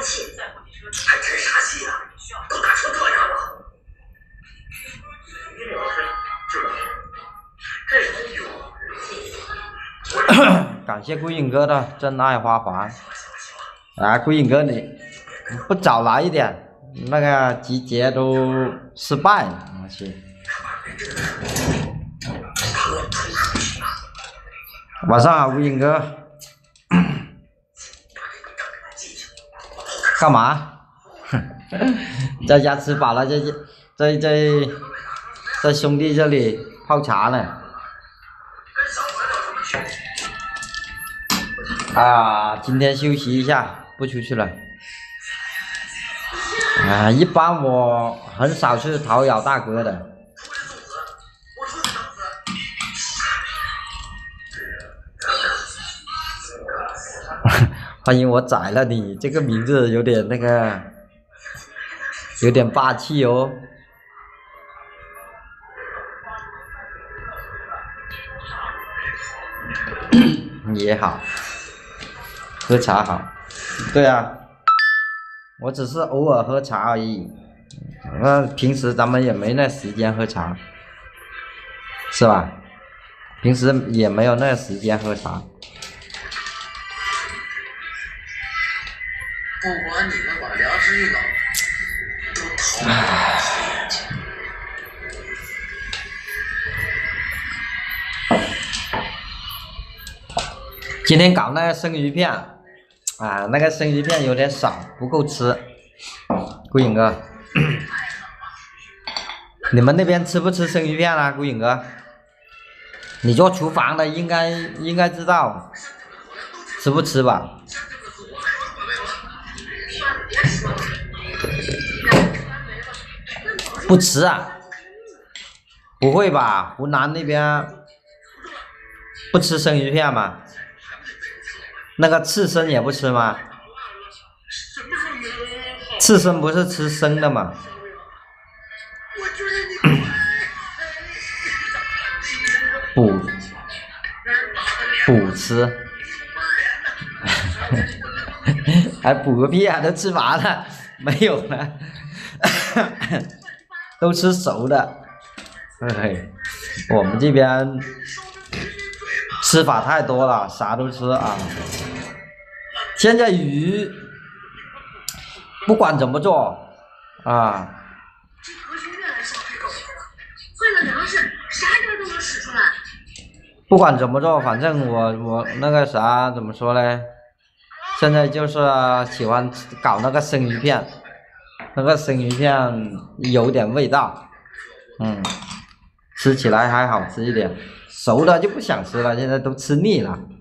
还真傻气啊！都打成这样了。 感谢桂影哥的真爱花环。啊，桂影哥你不早来一点，那个集结都失败了，我去。晚上好，桂影哥。干嘛？在家吃饱了，在兄弟这里泡茶呢。啊，今天休息一下，不出去了。啊，一般我很少去讨咬大哥的。欢迎我宰了你，这个名字有点那个，有点霸气哦。也好，喝茶好。对啊，我只是偶尔喝茶而已。那平时咱们也没那时间喝茶，是吧？平时也没有那时间喝茶。 不管你们把良知一弄，都逃不过我眼睛。 今天搞那个生鱼片，啊，那个生鱼片有点少，不够吃。顾影哥，你们那边吃不吃生鱼片啊？顾影哥，你做厨房的应该知道，吃不吃吧？不吃啊？不会吧？湖南那边不吃生鱼片吗？那个刺身也不吃吗？刺身不是吃生的吗？补吃，还补个屁啊！都吃完了，没有了，都吃熟的。嘿，我们这边吃法太多了，啥都吃啊。现在鱼不管怎么做啊，不管怎么做，反正我那个啥怎么说呢？现在就是喜欢搞那个生鱼片，那个生鱼片有点味道，吃起来还好吃一点。熟的就不想吃了，现在都吃腻了。